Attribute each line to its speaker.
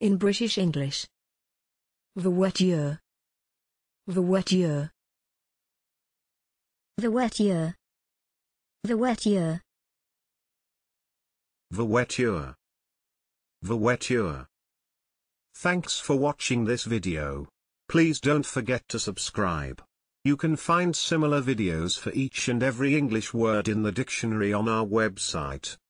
Speaker 1: In British English. The voiture. The voiture.
Speaker 2: The voiture. The voiture.
Speaker 3: The voiture. The voiture. Thanks for watching this video. Please don't forget to subscribe. You can find similar videos for each and every English word in the dictionary on our website.